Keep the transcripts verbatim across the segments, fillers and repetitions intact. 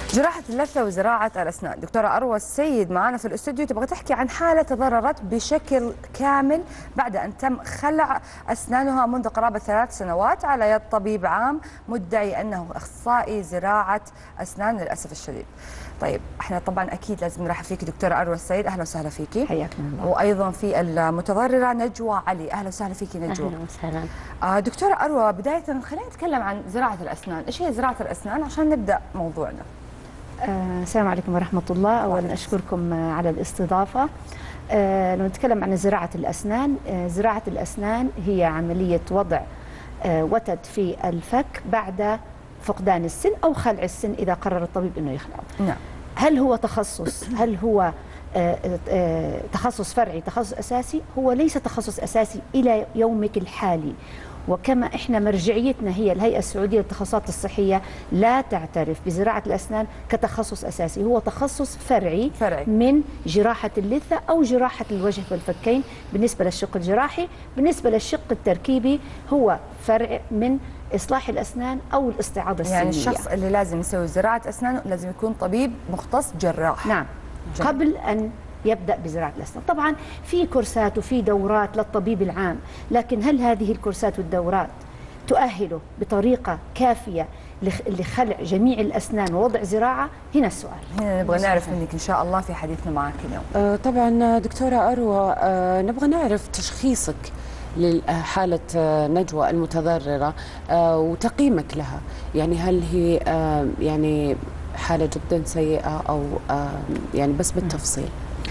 جراحة اللثة وزراعة الأسنان. دكتورة أروى السيد معنا في الاستوديو تبغى تحكي عن حالة تضررت بشكل كامل بعد أن تم خلع أسنانها منذ قرابة ثلاث سنوات على يد طبيب عام مدعي أنه أخصائي زراعة أسنان للأسف الشديد. طيب احنا طبعا اكيد لازم نرحب فيك دكتوره اروى السيد، اهلا وسهلا فيكي. حياكم الله. وايضا في المتضرره نجوى علي، اهلا وسهلا فيكي نجوى. اهلا وسهلا. آه دكتوره اروى، بدايه خلينا نتكلم عن زراعه الاسنان، ايش هي زراعه الاسنان عشان نبدا موضوعنا. آه السلام عليكم ورحمه الله، اولا اشكركم على الاستضافه. آه لو نتكلم عن زراعه الاسنان، آه زراعه الاسنان هي عمليه وضع آه وتد في الفك بعد فقدان السن او خلع السن اذا قرر الطبيب انه يخلعه. نعم. هل هو تخصص؟ هل هو آه آه تخصص فرعي؟ تخصص اساسي؟ هو ليس تخصص اساسي الى يومك الحالي، وكما احنا مرجعيتنا هي الهيئه السعوديه للتخصصات الصحيه لا تعترف بزراعه الاسنان كتخصص اساسي، هو تخصص فرعي, فرعي من جراحه اللثه او جراحه الوجه والفكين بالنسبه للشق الجراحي. بالنسبه للشق التركيبي هو فرع من إصلاح الأسنان أو الاستعاضة السنية. يعني الشخص اللي لازم يسوي زراعة أسنان لازم يكون طبيب مختص جراح. نعم. جميل. قبل أن يبدأ بزراعة الأسنان. طبعا في كورسات وفي دورات للطبيب العام، لكن هل هذه الكورسات والدورات تؤهله بطريقة كافية لخلع جميع الأسنان ووضع زراعة؟ هنا السؤال. هنا نبغى نعرف منك إن شاء الله في حديثنا معك اليوم. آه طبعا دكتورة أروى، آه نبغى نعرف تشخيصك لحالة نجوى المتضررة وتقييمك لها، يعني هل هي يعني حالة جدا سيئة أو يعني بس بالتفصيل؟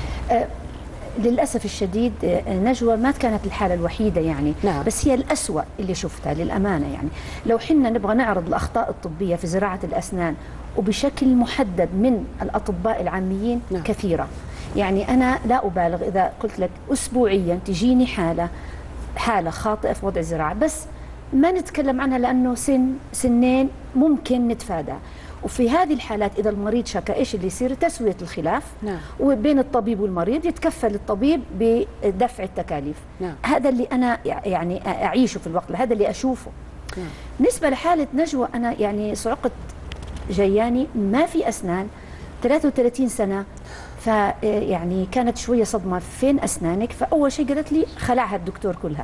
للأسف الشديد نجوى ما كانت الحالة الوحيدة يعني. نعم. بس هي الأسوأ اللي شفتها للأمانة. يعني لو حنا نبغى نعرض الأخطاء الطبية في زراعة الأسنان وبشكل محدد من الأطباء العاميين، نعم، كثيرة. يعني أنا لا أبالغ إذا قلت لك أسبوعيا تجيني حالة حالة خاطئة في وضع الزراعة، بس ما نتكلم عنها لأنه سن سنين ممكن نتفادى. وفي هذه الحالات إذا المريض شكا إيش اللي يصير؟ تسوية الخلاف. نعم. وبين الطبيب والمريض يتكفل الطبيب بدفع التكاليف. نعم. هذا اللي أنا يعني أعيشه في الوقت، هذا اللي أشوفه. نعم. بالنسبة لحالة نجوى، أنا يعني صعقت جياني ما في أسنان، ثلاثة وثلاثين سنة، فيعني كانت شوية صدمة، فين أسنانك؟ فأول شيء قالت لي خلعها الدكتور كلها.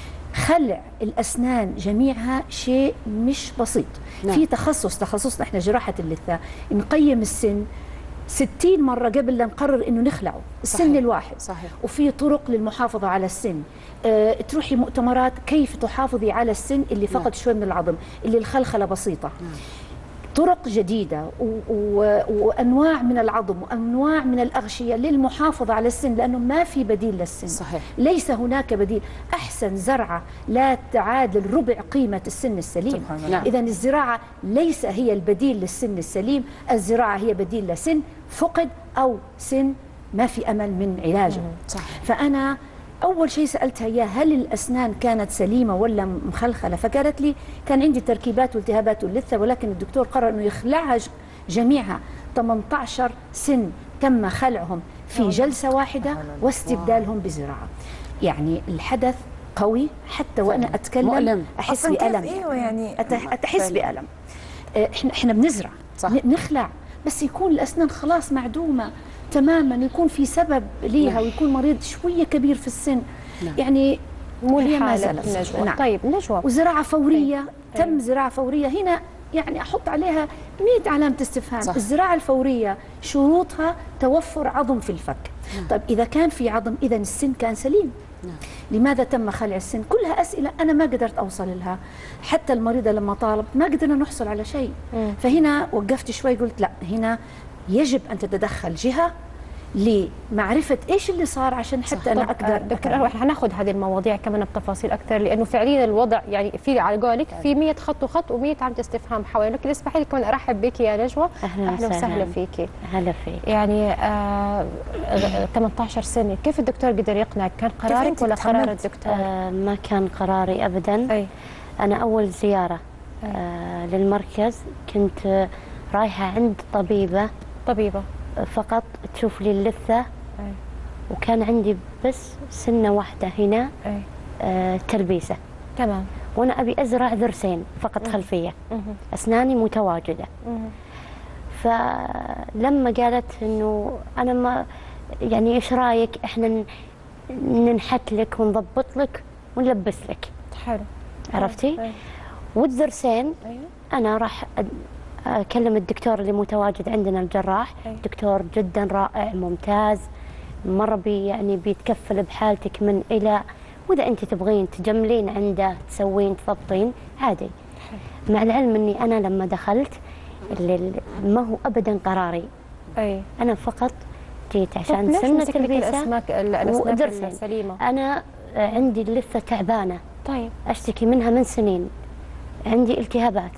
خلع الأسنان جميعها شيء مش بسيط. نعم. في تخصص تخصصنا احنا جراحة اللثة نقيم السن ستين مرة قبل لا نقرر انه نخلعه السن. صحيح. الواحد. صحيح. وفي طرق للمحافظة على السن. اه تروحي مؤتمرات كيف تحافظي على السن اللي فقد نعم. شوي من العظم، اللي الخلخلة بسيطة. نعم. طرق جديدة و... و... وأنواع من العظم وأنواع من الأغشية للمحافظة على السن، لأنه ما في بديل للسن. صحيح. ليس هناك بديل. أحسن زرعة لا تعادل ربع قيمة السن السليم. نعم. إذن الزراعة ليس هي البديل للسن السليم، الزراعة هي بديل لسن فقد أو سن ما في أمل من علاجه. صحيح. فأنا أول شيء سألتها إياه هل الأسنان كانت سليمة ولا مخلخلة؟ فقالت لي كان عندي تركيبات والتهابات اللثة، ولكن الدكتور قرر إنه يخلعها جميعها. ثمانية عشر سن تم خلعهم في جلسة واحدة واستبدالهم بزراعة. يعني الحدث قوي، حتى وأنا أتكلم مؤلم. أحس بألم. ايوه يعني أحس بألم. إحنا إحنا بنزرع. صح. نخلع، بس يكون الأسنان خلاص معدومة تماما، يكون في سبب ليها. نعم. ويكون مريض شويه كبير في السن. نعم. يعني مو هي ما زالت نجوى. نعم. طيب نجوى، وزراعة فوريه. طيب. تم زراعة فوريه هنا، يعني احط عليها مئة علامه استفهام. صح. الزراعة الفوريه شروطها توفر عظم في الفك. نعم. طيب اذا كان في عظم اذا السن كان سليم. نعم. لماذا تم خلع السن؟ كلها اسئله انا ما قدرت اوصل لها، حتى المريضه لما طالب ما قدرنا نحصل على شيء. مم. فهنا وقفت شوي، قلت لا، هنا يجب ان تتدخل جهه لمعرفة إيش اللي صار عشان حتى أنا أقدر. دكتور أروى، حناخذ هذه المواضيع كمان بتفاصيل أكثر، لأنه فعليا الوضع يعني في على قولك في مئة خط وخط ومئة علامة استفهام حوالي. لكن اسمحي لي كمان أرحب بك يا نجوى. أهلا وسهلا فيكي. هلا فيك. يعني آه ثمانية عشر سنة، كيف الدكتور قدر يقنعك؟ كان قرارك ولا قرار الدكتور؟ آه ما كان قراري أبدا. أي. أنا أول زيارة آه للمركز كنت رايحة عند طبيبة طبيبة فقط تشوف لي اللثة. أي. وكان عندي بس سنة واحدة هنا. أي. آه تربيسة. تمام. وأنا أبي أزرع ضرسين فقط خلفية. مه. أسناني متواجدة. مه. فلما قالت انه انا ما يعني ايش رايك احنا ننحت لك ونضبط لك ونلبس لك. حلو. عرفتي؟ أيوة. والضرسين أيوة. انا راح اكلم الدكتور اللي متواجد عندنا الجراح. أيوة. دكتور جدا رائع ممتاز مره بي يعني بيتكفل بحالتك من الى، واذا انت تبغين تجملين عنده تسوين تضبطين عادي. مع العلم اني انا لما دخلت اللي ما هو ابدا قراري. اي انا فقط جيت عشان ليش سنه مسك لك البيسه الاسماك الاسماك ودرسين. السليمه؟ انا عندي اللثه تعبانه، طيب اشتكي منها من سنين، عندي التهابات.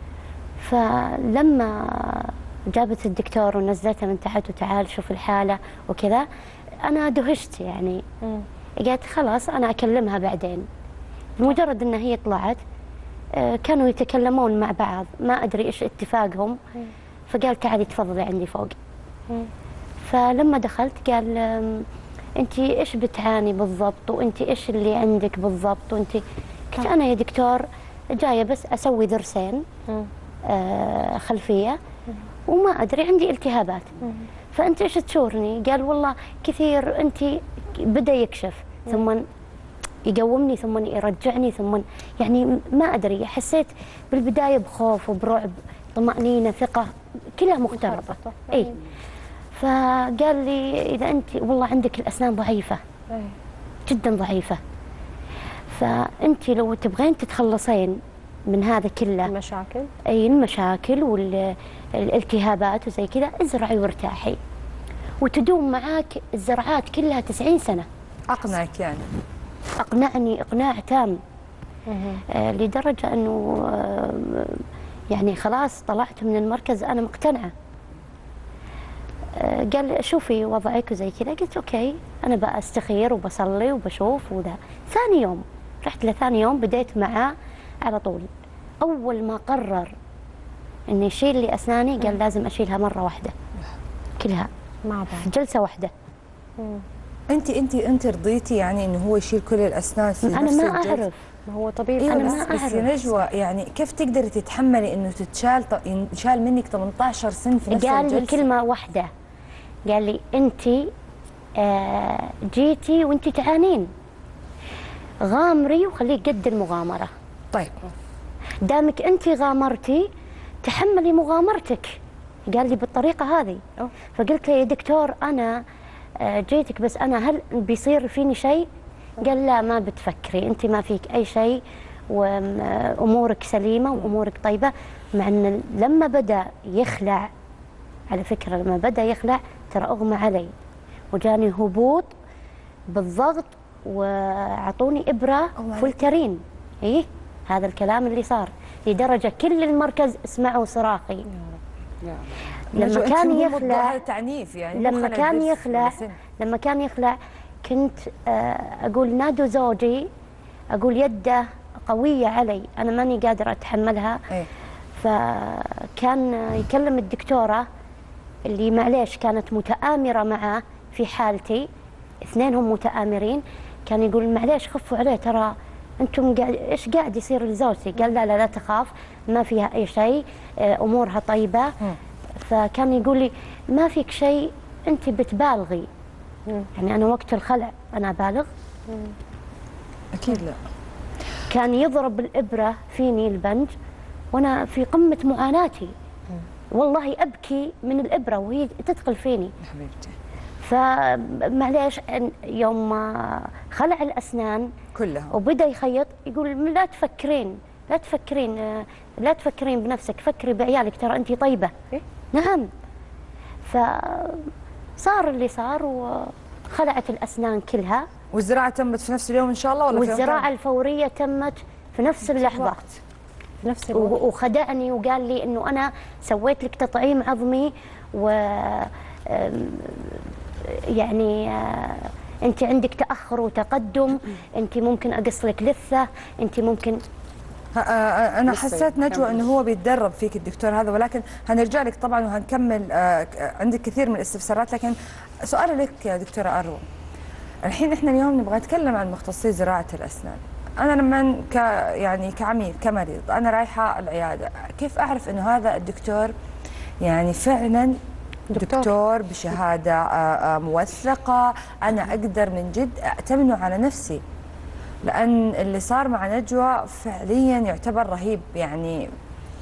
فلما جابت الدكتور ونزلتها من تحت وتعال شوف الحاله وكذا، انا دهشت يعني. مم. قالت خلاص انا اكلمها بعدين. بمجرد ان هي طلعت كانوا يتكلمون مع بعض، ما ادري ايش اتفاقهم، فقال تعالي تفضلي عندي فوق. مم. فلما دخلت قال انت ايش بتعاني بالضبط وانت ايش اللي عندك بالضبط وانت. قلت انا يا دكتور جايه بس اسوي ضرسين آه خلفيه وما ادري عندي التهابات. فانت ايش تشورني؟ قال والله كثير انت. بدا يكشف ثم يقومني ثم يرجعني ثم يعني ما ادري، حسيت بالبدايه بخوف وبرعب، طمانينه، ثقه، كلها مختلطه. اي فقال لي اذا انت والله عندك الاسنان ضعيفه أي. جدا ضعيفه، فانت لو تبغين تتخلصين من هذا كله المشاكل اي المشاكل والالتهابات وزي كذا، ازرعي وارتاحي وتدوم معاك الزرعات كلها تسعين سنه. اقنعك يعني؟ اقنعني اقناع تام. آه لدرجه انه آه يعني خلاص طلعت من المركز انا مقتنعه. آه قال شوفي وضعك وزي كذا. قلت اوكي انا بستخير وبصلي وبشوف وذا. ثاني يوم رحت لثاني يوم بديت معاه على طول. اول ما قرر اني يشيل لي اسناني قال لازم اشيلها مره واحده كلها مع بعض في جلسه واحده. انت انت انت رضيتي يعني انه هو يشيل كل الاسنان في انا نفس ما الجلسة؟ اعرف. ما هو طبيعي. ايوه أنا بس, ما بس أعرف. يا نجوى يعني كيف تقدري تتحملي انه تتشال ينشال منك ثمانية عشر سن في نفس قال لي الجلسة؟ كلمه واحده، قال لي انت آه جيتي وانت تعانين، غامري وخليك قد المغامره. طيب دامك انت غامرتي تحملي مغامرتك. قال لي بالطريقه هذه. أوه. فقلت له يا دكتور انا جيتك بس انا هل بيصير فيني شيء؟ قال لا ما بتفكري، انت ما فيك اي شيء وامورك سليمه وامورك طيبه. مع ان لما بدا يخلع، على فكره لما بدا يخلع ترى اغمى علي وجاني هبوط بالضغط واعطوني ابره فولترين. ايه هذا الكلام اللي صار، لدرجه كل المركز سمعوا صراخي. لما كان يخلع هذا تعنيف يعني. لما كان يخلع لما كان يخلع كنت اقول نادوا زوجي، اقول يده قويه علي انا ماني قادره اتحملها. ايه. فكان يكلم الدكتوره اللي معليش كانت متآمره معه في حالتي، اثنينهم متآمرين. كان يقول معليش خفوا عليه ترى انتم قاعد ايش قاعد يصير لزوجتي. قال لا لا لا تخاف ما فيها اي شيء، امورها طيبه. م. فكان يقول لي ما فيك شيء انت بتبالغي. م. يعني انا وقت الخلع انا بالغ؟ م. اكيد لا. كان يضرب الابره فيني البنج وانا في قمه معاناتي. م. والله ابكي من الابره وهي تدخل فيني. حبيبتي. فمعليش يوم ما خلع الاسنان كلها وبدا يخيط يقول لا تفكرين لا تفكرين لا تفكرين بنفسك، فكري بعيالك ترى انت طيبه. إيه؟ نعم. فصار اللي صار وخلعت الاسنان كلها. والزراعه تمت في نفس اليوم ان شاء الله ولا والزراعه الفوريه تمت في نفس اللحظه في نفس الوقت. وخدعني وقال لي انه انا سويت لك تطعيم عظمي و يعني انت عندك تاخر وتقدم، انت ممكن اقص لك لثه، انت ممكن. انا حسيت نجوى انه هو بيتدرب فيك الدكتور هذا، ولكن هنرجع لك طبعا وهنكمل. عندك كثير من الاستفسارات، لكن سؤالي لك يا دكتوره اروى، الحين احنا اليوم نبغى نتكلم عن مختصي زراعه الاسنان. انا لما ك يعني كعميل كمريض انا رايحه العياده، كيف اعرف انه هذا الدكتور يعني فعلا دكتور. دكتور بشهادة آه، آه، موثقة، أنا أقدر من جد أأتمنه على نفسي، لأن اللي صار مع نجوى فعليا يعتبر رهيب. يعني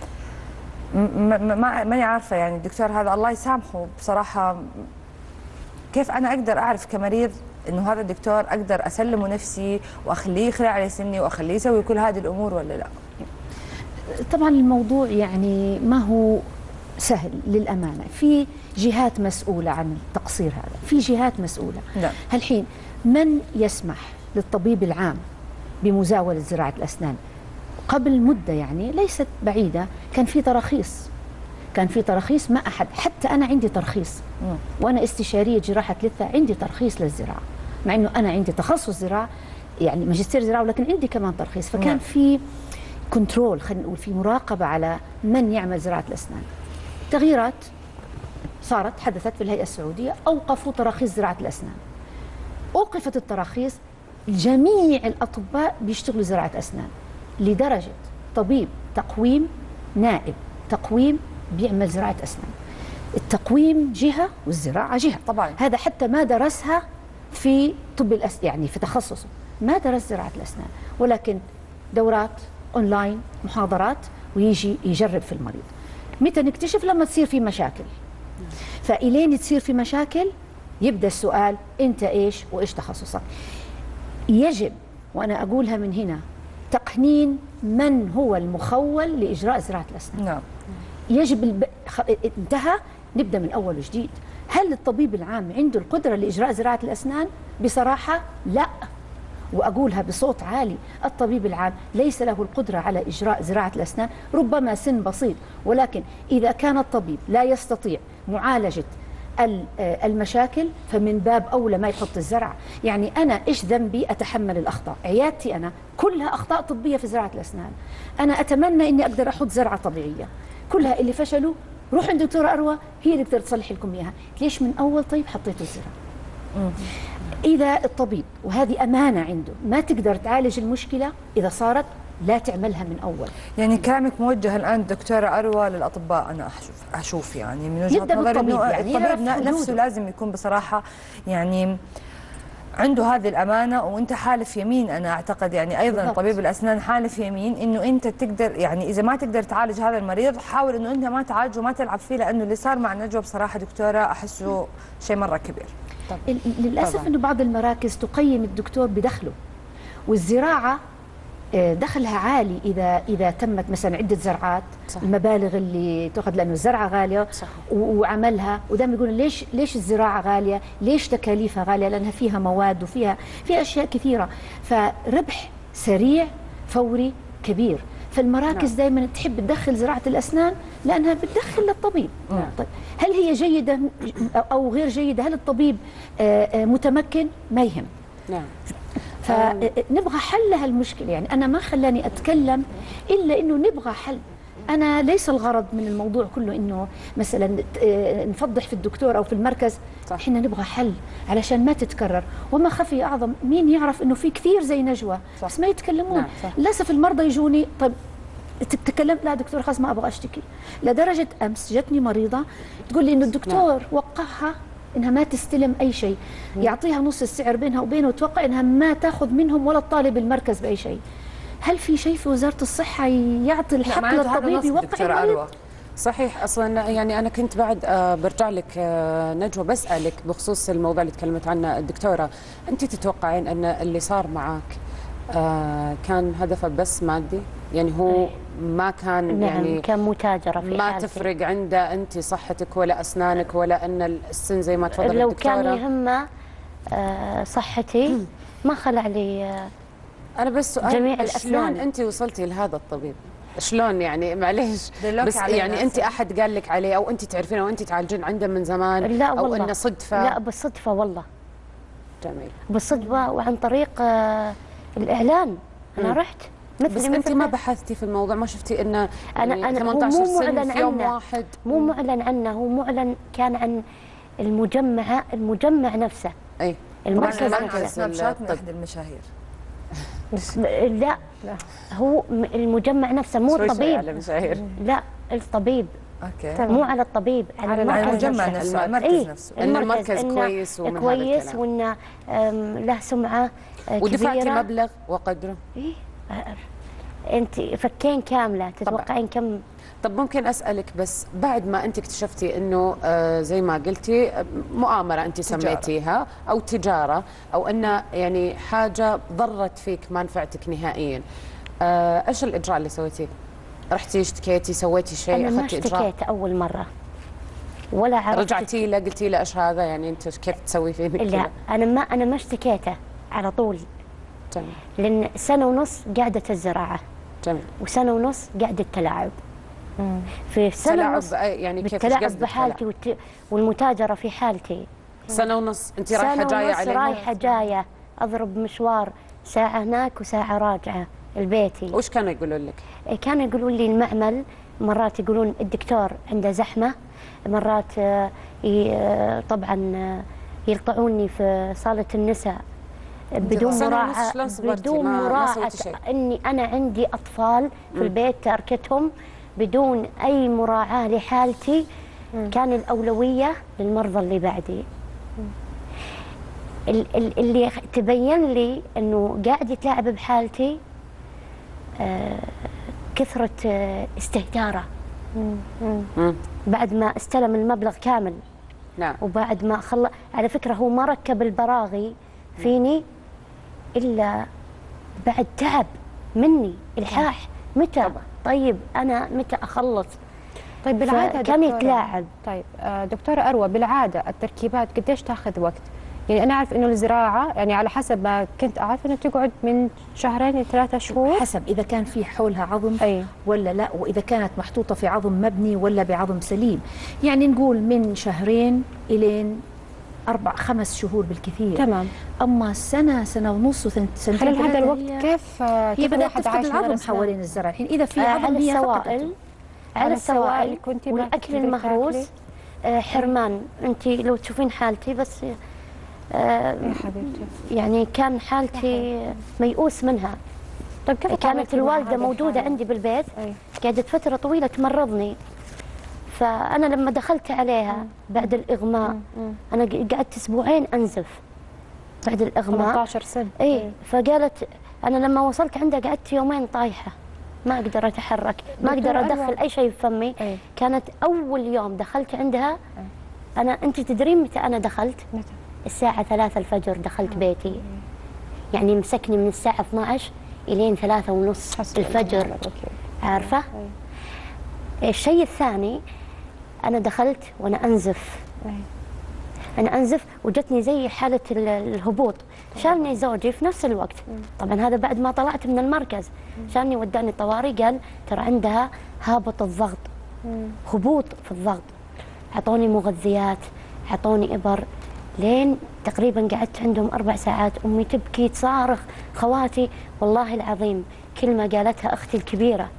ما ماني عارفة يعني الدكتور هذا الله يسامحه بصراحة، كيف أنا أقدر أعرف كمريض إنه هذا الدكتور أقدر أسلمه نفسي وأخليه يخلع على سني وأخليه يسوي كل هذه الأمور ولا لا؟ طبعا الموضوع يعني ما هو سهل للأمانة، في جهات مسؤولة عن التقصير هذا، في جهات مسؤولة. نعم. هالحين من يسمح للطبيب العام بمزاولة زراعة الأسنان؟ قبل مدة يعني ليست بعيدة كان في تراخيص، كان في تراخيص ما أحد، حتى أنا عندي ترخيص وأنا استشارية جراحة لثة عندي ترخيص للزراعة، مع أنه أنا عندي تخصص زراعة يعني ماجستير زراعة، ولكن عندي كمان ترخيص. فكان نعم. في كنترول، خلينا نقول في مراقبة على من يعمل زراعة الأسنان. تغييرات صارت حدثت في الهيئة السعودية، أوقفوا تراخيص زراعة الأسنان، أوقفت التراخيص، جميع الأطباء بيشتغلوا زراعة أسنان، لدرجة طبيب تقويم نائب تقويم بيعمل زراعة أسنان. التقويم جهة والزراعة جهة طبعا. هذا حتى ما درسها في طب الأس يعني في تخصصه، ما درس زراعة الأسنان، ولكن دورات أونلاين محاضرات ويجي يجرب في المريض. متى نكتشف؟ لما تصير في مشاكل. فإلين تصير في مشاكل يبدأ السؤال أنت إيش وإيش تخصصك. يجب، وأنا أقولها من هنا، تقنين من هو المخول لإجراء زراعة الأسنان. نعم. يجب الب... خ... انتهى، نبدأ من أول وجديد. هل الطبيب العام عنده القدرة لإجراء زراعة الأسنان؟ بصراحة لا، وأقولها بصوت عالي، الطبيب العام ليس له القدرة على إجراء زراعة الأسنان، ربما سن بسيط، ولكن إذا كان الطبيب لا يستطيع معالجة المشاكل فمن باب أولى ما يحط الزرع. يعني أنا إيش ذنبي أتحمل الأخطاء؟ عيادتي أنا كلها أخطاء طبية في زراعة الأسنان، أنا أتمنى إني أقدر أحط زرعة طبيعية، كلها اللي فشلوا روحوا عند دكتورة أروى هي اللي تقدر تصلح لكم إياها. ليش من أول طيب حطيتوا الزرع؟ إذا الطبيب، وهذه أمانة عنده، ما تقدر تعالج المشكلة إذا صارت، لا تعملها من أول. يعني كلامك موجه الآن دكتورة أروى للأطباء، أنا أشوف أشوف يعني من وجهة نظري إنه يعني الطبيب نفسه لازم يكون بصراحة يعني عنده هذه الأمانة، وأنت حالف يمين. أنا أعتقد يعني أيضا بالضبط. طبيب الأسنان حالف يمين إنه أنت تقدر، يعني إذا ما تقدر تعالج هذا المريض حاول إنه أنت ما تعالجه وما تلعب فيه، لأنه اللي صار مع نجوى بصراحة دكتورة أحسه شيء مرة كبير. طبعا. للأسف طبعا. إنه بعض المراكز تقيم الدكتور بدخله، والزراعة دخلها عالي إذا إذا تمت مثلا عدة زرعات، صح. المبالغ اللي تأخذ لأنه الزرعة غالية، صح. وعملها، ودائما يقولون ليش ليش الزراعة غالية؟ ليش تكاليفها غالية؟ لأنها فيها مواد وفيها فيها أشياء كثيرة، فربح سريع فوري كبير. فالمراكز نعم. دائما تحب تدخل زراعة الأسنان لأنها بتدخل للطبيب. نعم. طيب هل هي جيدة أو غير جيدة؟ هل الطبيب متمكن؟ ما يهم. نعم. فنبغى حل لهالمشكلة. يعني أنا ما خلاني أتكلم إلا إنه نبغى حل. أنا ليس الغرض من الموضوع كله إنه مثلا نفضح في الدكتور أو في المركز، إحنا نبغى حل علشان ما تتكرر. وما خفي أعظم، مين يعرف إنه في كثير زي نجوى صح. بس ما يتكلمون. نعم. للأسف المرضى يجوني، طيب تتكلم؟ لا دكتور خلاص ما أبغى أشتكي. لدرجة أمس جتني مريضة تقول لي إنه الدكتور نعم. وقعها إنها ما تستلم أي شيء، يعطيها نص السعر بينها وبينه، وتوقع إنها ما تاخذ منهم ولا الطالب المركز بأي شيء. هل في شيء في وزارة الصحة يعطي الحق للطبيب يوقع المريض؟ صحيح. أصلا يعني أنا كنت بعد برجع لك نجوى بسألك بخصوص الموضوع اللي تكلمت عنه الدكتورة، أنت تتوقعين أن اللي صار معك كان هدفه بس مادي؟ يعني هو ما كان نعم يعني كان متاجرة في ما حالتي. تفرق عنده أنت صحتك ولا أسنانك ولا أن السن زي ما تفضل لو الدكتورة؟ كان يهمه صحتي ما خلع لي أنا بس سؤال، جميع شلون الأسنان. أنت وصلتي لهذا الطبيب؟ شلون يعني؟ معليش بس يعني ناس. أنت أحد قال لك عليه أو أنت تعرفينه أو أنت تعالجين عنده من زمان؟ لا أو والله. إنه صدفة؟ لا بالصدفة والله. جميل. بالصدفة وعن طريق الإعلان. أنا مم. رحت مثل بس أنت ما بحثتي في الموضوع؟ ما شفتي إنه أنا يعني أنا ثمانية عشر مو سنة معلن في يوم عنه. واحد؟ مو معلن عنه، هو معلن كان عن المجمع المجمع نفسه. أي المركز نفسه. نفسه. سناب شات من أحد المشاهير. لا هو المجمع نفسه مو الطبيب. على مشاهير. لا الطبيب اوكي. مو على الطبيب، على, على المركز المجمع نفسه. نفسه، المركز إيه؟ نفسه. إن المركز, المركز إنه كويس ومن هذا كويس الكلام. وانه أم، له سمعه آه، ودفعتي كبيرة. مبلغ وقدره؟ إيه؟ انت فكين كامله تتوقعين كم؟ طب ممكن اسالك بس بعد ما انت اكتشفتي انه آه زي ما قلتي آه، مؤامره انت تجارة. سميتيها او تجاره او ان يعني حاجه ضرت فيك ما نفعتك نهائيا، آه ايش الاجراء اللي سويتيه؟ رحتي اشتكيتي، سويتي شيء، انا ما اخذتي اجراء؟ اشتكيت اول مره ولا عرفت. رجعتي له قلتي له ايش هذا، يعني انت كيف تسوي فيني لا كذا؟ انا ما انا ما اشتكيته على طول، جميل لان سنه ونص قاعده الزراعه جميل. وسنه ونص قاعده التلاعب. في سنه تلاعب ونص بأي- يعني كيف، ايش بالتلاعب قصدك بحالتي والت... والمتاجره في حالتي. سنه ونص انت رايحه سنه جايه ونص عليها؟ رايحه جايه، اضرب مشوار ساعه هناك وساعه راجعه لبيتي. وش كانوا يقولون لك؟ كانوا يقولون لي المعمل، مرات يقولون الدكتور عنده زحمه، مرات آه، ي- آه، طبعا آه، يقطعوني في صاله النساء بدون سنة مراعاه ونص شلون صبرتي؟ بدون ما- ما مراعاه سويتي شيء. اني انا عندي اطفال في البيت تركتهم بدون اي مراعاه لحالتي. كان الاولويه للمرضى اللي بعدي. ال- ال- اللي تبين لي انه قاعد يتلاعب بحالتي آه، كثره آه، استهتاره. مم. بعد ما استلم المبلغ كامل نعم. وبعد ما خلى، على فكره هو ما ركب البراغي فيني الا بعد تعب مني، الحاح. متى طبعا. طيب انا متى اخلص؟ طيب بالعاده كان دكتورة- يتلاعب. طيب آه، دكتوره اروى، بالعاده التركيبات قديش تاخذ وقت؟ يعني انا اعرف انه الزراعه يعني على حسب ما كنت اعرف انه تقعد من شهرين لثلاثة شهور. حسب اذا كان في حولها عظم أي. ولا لا، واذا كانت محطوطه في عظم مبني ولا بعظم سليم. يعني نقول من شهرين الين اربع خمس شهور بالكثير. تمام. اما سنه سنه ونص وسنتين خلال هذا ثلاثة الوقت هي- كيف آه، هي كيف بدات الواحد تفقد عايش من غير العظم أسنان؟ حوالين الزرع. الحين اذا في آه، عظم على هي السوائل، فقدته. على السوائل كنتي ما والاكل تقدري المهروس. تاكلي؟ آه، حرمان. انت لو تشوفين حالتي بس آه، يا حبيبتي. يعني كان حالتي ميؤوس منها. طيب كيف كانت تعاملتي مع الوالده هذه موجوده الحالة؟ عندي بالبيت، أي. قعدت فتره طويله تمرضني. فانا لما دخلت عليها بعد الاغماء، انا ق- قعدت اسبوعين انزف بعد الاغماء. ثمانية عشر سنة. اي فقالت، انا لما وصلت عندها قعدت يومين طايحه، ما اقدر اتحرك، ما دكتورة اقدر أنور. ادخل اي شيء في فمي. أي. كانت اول يوم دخلت عندها، انا انت تدرين متى انا دخلت؟ متى؟ الساعه ثلاثة الفجر دخلت بيتي. يعني مسكني من الساعه اثني عشر الين ثلاثة ونص حسبي الله الفجر. ونعم الوكيل. عارفه؟ الشيء الثاني، انا دخلت وانا انزف، أي. انا انزف وجتني زي حاله ال- الهبوط. شالني زوجي في نفس الوقت، طبعا هذا بعد ما طلعت من المركز. شالني وداني طوارئ، قال ترى عندها هابط الضغط، هبوط في الضغط. اعطوني مغذيات، اعطوني ابر، لين تقريبا قعدت عندهم اربع ساعات. امي تبكي تصارخ، خواتي والله العظيم كلمه قالتها اختي الكبيره،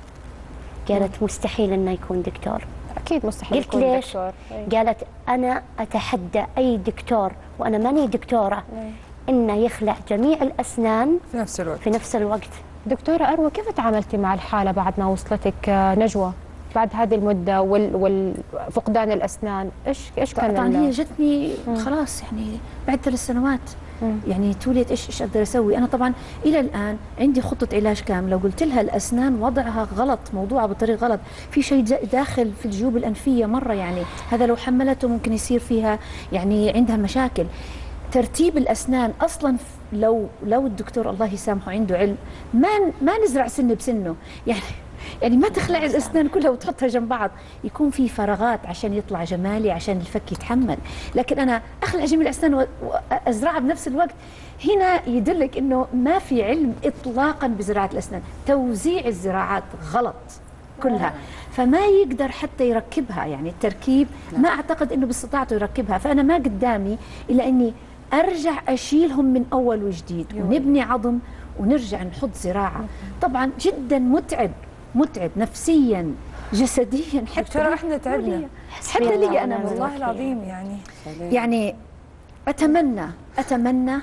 قالت مستحيل انه يكون دكتور. اكيد مستحيل قلت يكون ليش؟ دكتور. أي. قالت انا اتحدى اي دكتور، وانا ماني دكتوره، انه يخلع جميع الاسنان في نفس الوقت. في نفس الوقت. دكتورة أروى، كيف تعاملتي مع الحالة بعد ما وصلتك آه، نجوى؟ بعد هذه المدة وال- والفقدان الأسنان، إيش إيش كان طبعا ال- هي جتني خلاص يعني بعد ثلاث سنوات. يعني توليت ايش ايش اقدر اسوي؟ انا طبعا الى الان عندي خطه علاج كامله، وقلت لها الاسنان وضعها غلط، موضوعها بطريقه غلط، في شيء جا- داخل في الجيوب الانفيه مره، يعني هذا لو حملته ممكن يصير فيها يعني عندها مشاكل. ترتيب الاسنان اصلا ف- لو لو الدكتور الله يسامحه عنده علم، ما ما نزرع سن بسنه، يعني يعني ما تخلع الاسنان كلها وتحطها جنب بعض، يكون في فراغات عشان يطلع جمالي، عشان الفك يتحمل. لكن انا اخلع جميع الاسنان و- وازرعها بنفس الوقت، هنا يدلك انه ما في علم اطلاقا بزراعه الاسنان، توزيع الزراعات غلط كلها، فما يقدر حتى يركبها. يعني التركيب ما اعتقد انه باستطاعته يركبها. فانا ما قدامي الا اني ارجع اشيلهم من اول وجديد، ونبني عظم ونرجع نحط زراعه. طبعا جدا متعب، متعب نفسيا جسديا حتى. دكتورة احنا تعبنا حتى لي انا ونعم والله الوكيل. العظيم. يعني يعني اتمنى اتمنى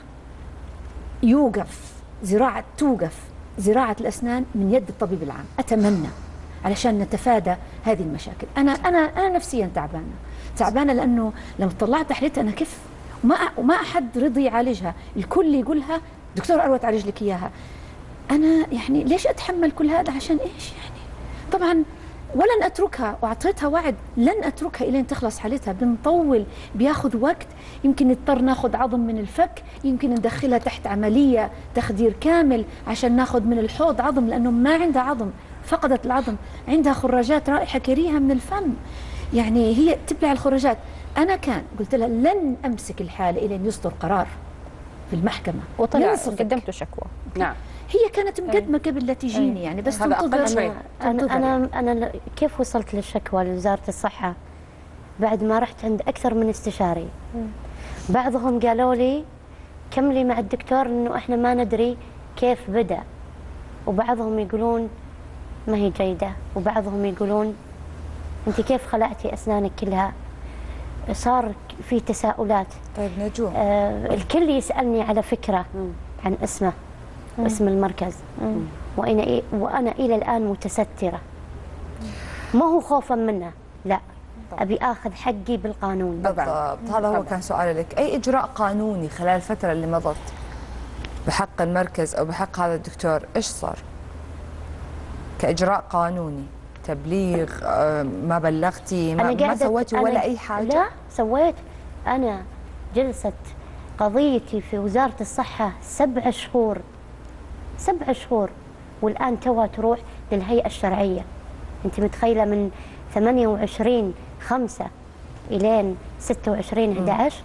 يوقف زراعه توقف زراعه الاسنان من يد الطبيب العام، اتمنى. علشان نتفادى هذه المشاكل. انا انا انا نفسيا تعبانه تعبانه لانه لما طلعت حالتها انا كيف وما وما احد رضي يعالجها، الكل يقولها دكتور اروى تعالج لك اياها. انا يعني ليش اتحمل كل هذا عشان ايش يعني؟ طبعا ولن اتركها، واعطيتها وعد لن اتركها الين تخلص حالتها، بنطول بياخذ وقت، يمكن نضطر ناخذ عظم من الفك، يمكن ندخلها تحت عمليه تخدير كامل عشان ناخذ من الحوض عظم لانه ما عندها عظم، فقدت العظم، عندها خراجات رائحه كريهه من الفم، يعني هي تبلع الخراجات. انا كان قلت لها لن امسك الحاله الين يصدر قرار في المحكمه، وطلع قدمتوا شكوى. نعم هي كانت مقدمه قبل لا تجيني يعني، بس هذا أقل شيء. أنا, أنا أنا كيف وصلت للشكوى لوزارة الصحة؟ بعد ما رحت عند أكثر من استشاري، بعضهم قالوا لي كملي مع الدكتور إنه إحنا ما ندري كيف بدأ، وبعضهم يقولون ما هي جيدة، وبعضهم يقولون أنت كيف خلعتي أسنانك كلها؟ صار في تساؤلات. طيب نجوى، آه الكل يسألني على فكرة عن اسمه واسم المركز، وأنا وأنا إلى الآن متسترة، ما هو خوفا منه، لا، أبي آخذ حقي بالقانون. بالضبط، هذا هو كان سؤالي لك. أي إجراء قانوني خلال الفترة اللي مضت بحق المركز أو بحق هذا الدكتور إيش صار؟ كإجراء قانوني، تبليغ، ما بلغتي، ما, ما سويتي ولا أي حاجة؟ لا سويت. أنا جلست قضيتي في وزارة الصحة سبع شهور سبع شهور والآن توها تروح للهيئة الشرعية. أنت متخيلة من ثمانية وعشرين خمسة إلين ستة وعشرين أحد عشر،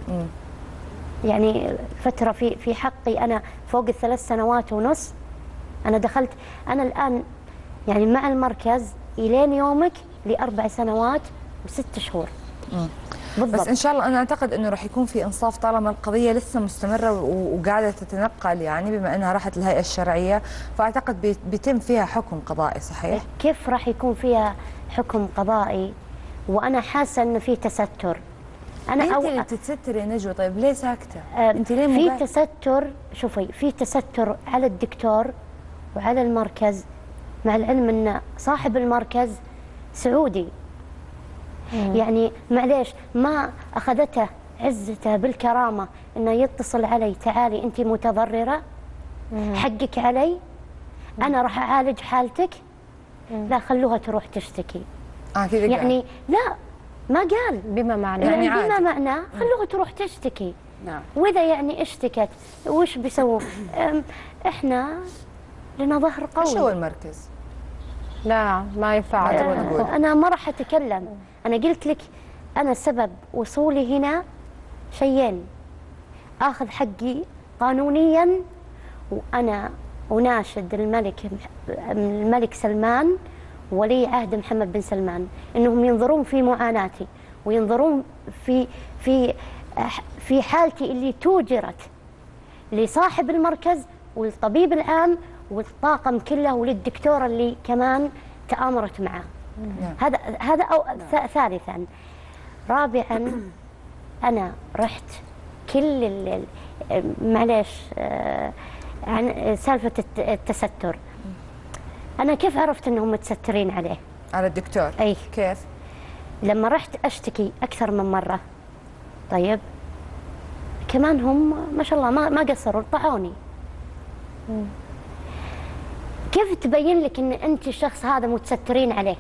يعني فترة في في حقي أنا فوق الثلاث سنوات ونص. أنا دخلت أنا الآن يعني مع المركز إلين يومك لأربع سنوات وست شهور. مم. بالضبط. بس ان شاء الله انا اعتقد انه راح يكون في انصاف طالما القضيه لسه مستمره وقاعده تتنقل، يعني بما انها راحت الهيئه الشرعيه، فاعتقد بيتم فيها حكم قضائي. صحيح؟ كيف راح يكون فيها حكم قضائي وانا حاسه انه في تستر؟ انا انت أو... اللي بتتستري يا نجوى. طيب ليه ساكته؟ آه انت ليه في مبالغ؟ تستر. شوفي، في تستر على الدكتور وعلى المركز، مع العلم ان صاحب المركز سعودي. مم. يعني معليش ما اخذته عزته بالكرامه انه يتصل علي، تعالي انت متضرره، مم. حقك علي، مم. انا راح اعالج حالتك. مم. لا خلوها تروح تشتكي. اه كذا يعني لا ما قال بما معناه، يعني, يعني بما معناه خلوها تروح تشتكي. نعم. واذا يعني اشتكت وش بيسووا؟ احنا لنا ظهر قوي. ايش هو المركز؟ لا ما ينفع. أه انا ما راح اتكلم. انا قلت لك انا سبب وصولي هنا شيئين: اخذ حقي قانونيا، وانا اناشد الملك الملك سلمان ولي عهد محمد بن سلمان انهم ينظرون في معاناتي وينظرون في في في حالتي اللي توجرت لصاحب المركز والطبيب العام والطاقم كله وللدكتوره اللي كمان تآمرت معه. هذا هذا أو ثالثا. رابعا انا رحت كل معليش عن سالفه التستر. انا كيف عرفت انهم متسترين عليه؟ على الدكتور؟ اي كيف؟ لما رحت اشتكي اكثر من مره. طيب كمان هم ما شاء الله ما ما قصروا، طعوني. كيف تبين لك ان انت الشخص هذا متسترين عليه؟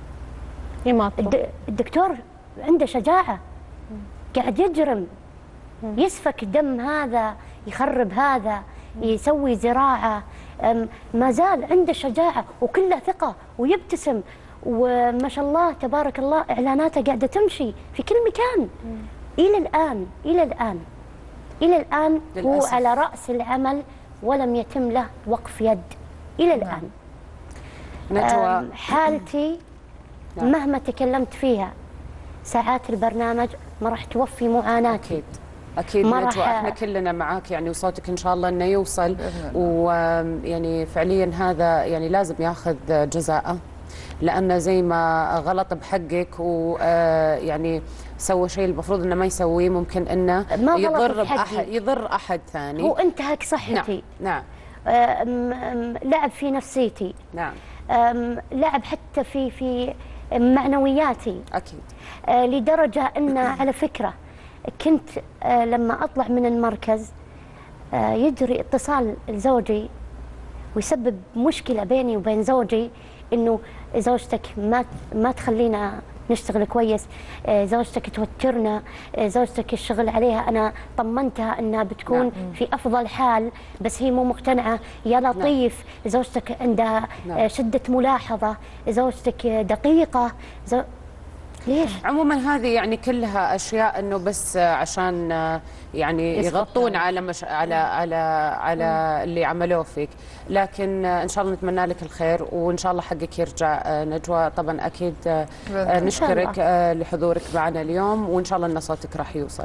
الدكتور عنده شجاعه، قاعد يجرم، يسفك دم هذا، يخرب هذا، يسوي زراعه، ما زال عنده شجاعه وكله ثقه ويبتسم، وما شاء الله تبارك الله اعلاناته قاعده تمشي في كل مكان. الى الان الى الان الى الان هو على راس العمل ولم يتم له وقف يد الى الان. نجوى حالتي مهما تكلمت فيها ساعات البرنامج ما راح توفي معاناتي. اكيد اكيد نجوى، احنا كلنا معاك يعني، وصوتك ان شاء الله انه يوصل، ويعني فعليا هذا يعني لازم ياخذ جزاءه، لانه زي ما غلط بحقك ويعني سوى شيء المفروض انه ما يسويه، ممكن انه يضر باحد، يضر احد ثاني. هو انتهك صحتي. نعم, نعم. آه لعب في نفسيتي. نعم. أم، لعب حتى في في معنوياتي. اكيد. آه، لدرجة أن على فكرة كنت آه، لما أطلع من المركز آه، يجري اتصال لزوجي ويسبب مشكلة بيني وبين زوجي، إنه زوجتك ما ما تخلينا نشتغل كويس، آه، زوجتك توترنا، آه، زوجتك الشغل عليها، أنا طمنتها أنها بتكون نعم. في أفضل حال بس هي مو مقتنعة. يا لطيف، زوجتك عندها نعم. آه، شدة ملاحظة، زوجتك دقيقة، زو... ليش؟ عموما هذه يعني كلها اشياء انه بس عشان يعني يغطون على مش على على على اللي عملوه فيك، لكن ان شاء الله نتمنى لك الخير وان شاء الله حقك يرجع نجوى. طبعا اكيد نشكرك لحضورك معنا اليوم وان شاء الله ان صوتك راح يوصل.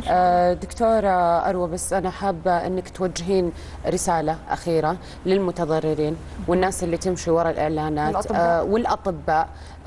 دكتوره اروى، بس انا حابه انك توجهين رساله اخيره للمتضررين والناس اللي تمشي وراء الاعلانات والأطباء, والأطباء.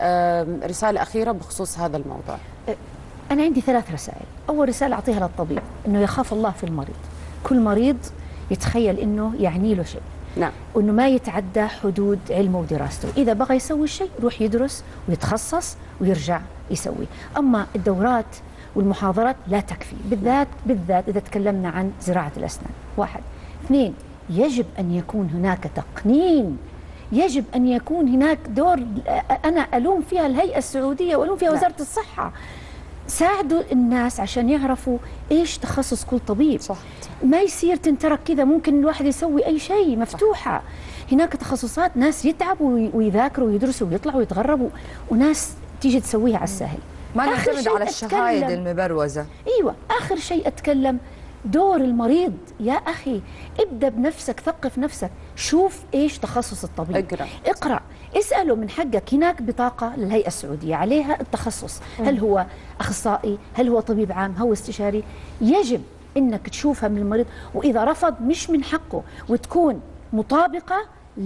رساله اخيره بخصوص هذا الموضوع. أنا عندي ثلاث رسائل. أول رسالة أعطيها للطبيب، إنه يخاف الله في المريض. كل مريض يتخيل إنه يعني له شيء، نعم، وإنه ما يتعدى حدود علمه ودراسته. إذا بغى يسوي شيء يروح يدرس ويتخصص ويرجع يسوي. أما الدورات والمحاضرات لا تكفي، بالذات بالذات إذا تكلمنا عن زراعة الأسنان. واحد. اثنين، يجب أن يكون هناك تقنين، يجب أن يكون هناك دور. أنا ألوم فيها الهيئة السعودية وألوم فيها وزارة الصحة. ساعدوا الناس عشان يعرفوا إيش تخصص كل طبيب. صح. ما يصير تنترك كذا، ممكن الواحد يسوي أي شيء، مفتوحة. صح. هناك تخصصات ناس يتعبوا ويذاكروا ويدرسوا ويطلعوا ويتغربوا، وناس تيجي تسويها على السهل. ما نعتمد على الشهايد المبروزة. أيوة، آخر شيء أتكلم دور المريض. يا أخي ابدأ بنفسك، ثقف نفسك، شوف إيش تخصص الطبيب. اقرأ اقرأ، اسأله من حقك. هناك بطاقة للهيئة السعودية عليها التخصص، هل هو أخصائي، هل هو طبيب عام، هو استشاري. يجب إنك تشوفها من المريض، وإذا رفض مش من حقه، وتكون مطابقة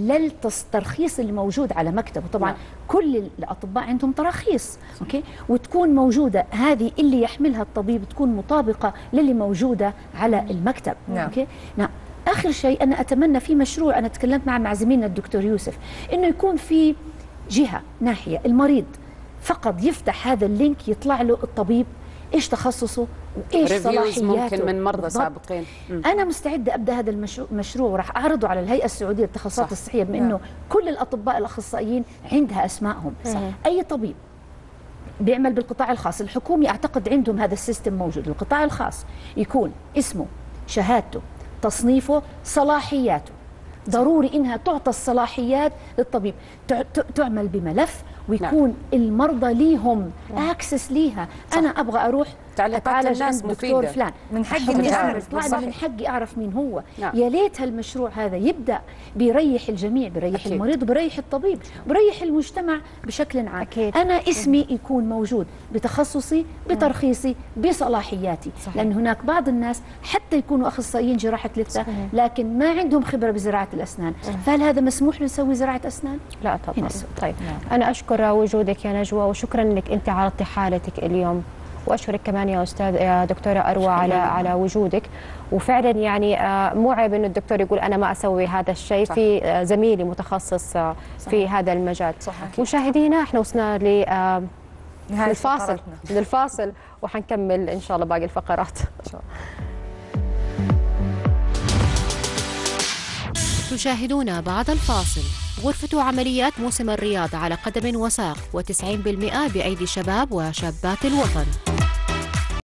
للترخيص اللي موجود على مكتبه. طبعا نعم. كل الأطباء عندهم تراخيص، أوكي، وتكون موجودة هذه اللي يحملها الطبيب، تكون مطابقة للي موجودة على المكتب. نعم. أوكي. نعم. آخر شيء أنا أتمنى في مشروع، أنا تكلمت مع مع زميلنا الدكتور يوسف، إنه يكون في جهة ناحية المريض فقط يفتح هذا اللينك، يطلع له الطبيب إيش تخصصه وإيش صلاحياته ممكن من مرضى سابقين. م. أنا مستعدة أبدأ هذا المشروع وراح أعرضه على الهيئة السعودية للتخصصات الصحية، بما إنه كل الأطباء الأخصائيين عندها أسمائهم. صح. أي طبيب بيعمل بالقطاع الخاص، الحكومي أعتقد عندهم هذا السيستم موجود. القطاع الخاص يكون اسمه، شهادته، تصنيفه، صلاحياته. ضروري إنها تعطى الصلاحيات للطبيب، تعمل بملف ويكون نعم. المرضى ليهم اكسس ليها. صح. انا ابغى اروح اتعالج عند دكتور فلان، من حقي اني اعرف، من حقي اعرف مين هو. نعم. يا ليت هالمشروع هذا يبدا بيريح الجميع، بيريح أكيد. المريض وبيريح الطبيب، بيريح المجتمع بشكل عام. أكيد. انا اسمي يكون موجود بتخصصي، بترخيصي، بصلاحياتي. صحيح. لان هناك بعض الناس حتى يكونوا اخصائيين جراحه لثه لكن ما عندهم خبره بزراعه الاسنان. صحيح. فهل هذا مسموح نسوي زراعه اسنان؟ لا طبعا. طيب نعم. انا اشكر وجودك يا نجوى، وشكرا انك انت عرضتي حالتك اليوم، واشكرك كمان يا استاذ يا دكتوره اروى على على وجودك. وفعلا يعني مو عيب انه الدكتور يقول انا ما اسوي هذا الشيء، في زميلي متخصص في هذا المجال. صحيح. مشاهدينا احنا وصلنا ل للفاصل للفاصل وحنكمل ان شاء الله باقي الفقرات. ان شاء الله. تشاهدون بعد الفاصل. غرفة عمليات موسم الرياض على قدم وساق، وتسعين بالمئة بأيدي شباب وشابات الوطن.